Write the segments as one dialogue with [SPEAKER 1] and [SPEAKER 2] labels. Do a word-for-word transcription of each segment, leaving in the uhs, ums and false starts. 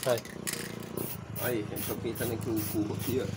[SPEAKER 1] Aí.
[SPEAKER 2] Aí, gente, tô pintando aqui um cubo aqui, ó.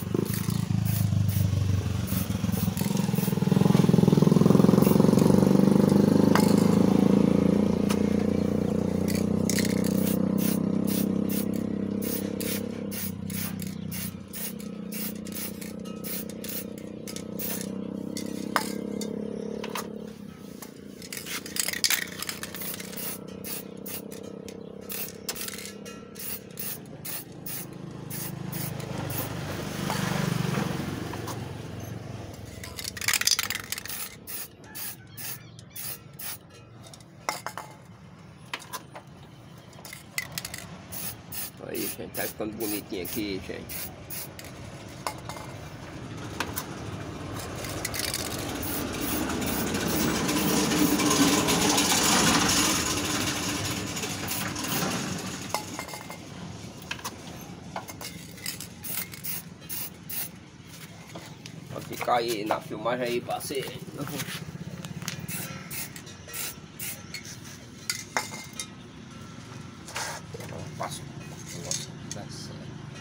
[SPEAKER 2] Aí, gente, tá ficando bonitinho aqui, gente. Pode ficar aí na filmagem aí, parceiro. Passo. Nossa, dá certo.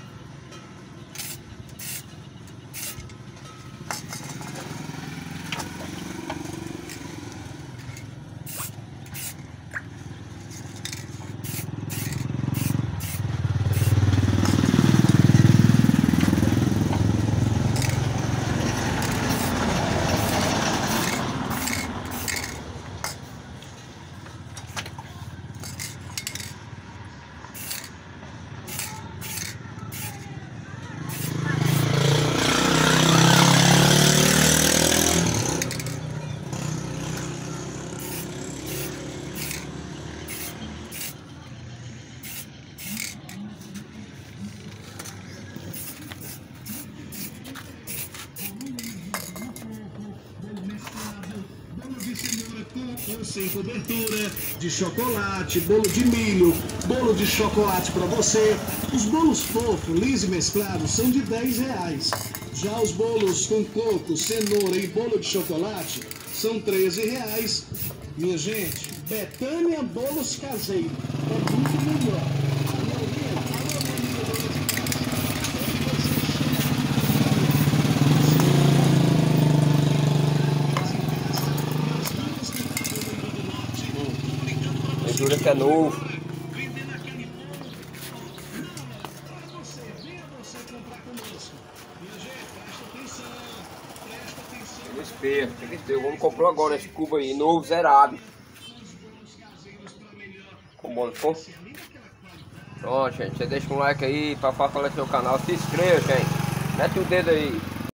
[SPEAKER 3] Com sem cobertura, de chocolate, bolo de milho, bolo de chocolate para você. Os bolos fofo, liso e mesclado são de dez reais. Já os bolos com coco, cenoura e bolo de chocolate são treze reais. Minha gente, Betânia Bolos Caseiro é muito melhor.
[SPEAKER 2] Jura que é novo. Ele espelha, tem que espelha. O homem comprou agora esse cubo aí, novo, zerado. Com bom, ficou? Pronto, gente. Você deixa um like aí pra fortalecer o canal. Se inscreva, gente. Mete o dedo aí.